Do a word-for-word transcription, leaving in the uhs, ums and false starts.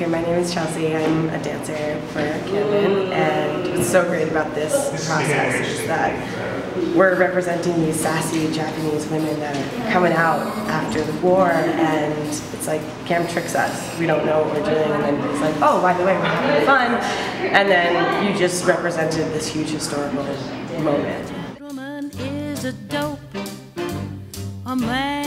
Okay, my name is Chelsea. I'm a dancer for Canon, and what's so great about this process is that we're representing these sassy Japanese women that are coming out after the war, and it's like Cam tricks us. We don't know what we're doing, and then it's like, oh, by the way, we're having fun, and then you just represented this huge historical moment. Is a dope, a man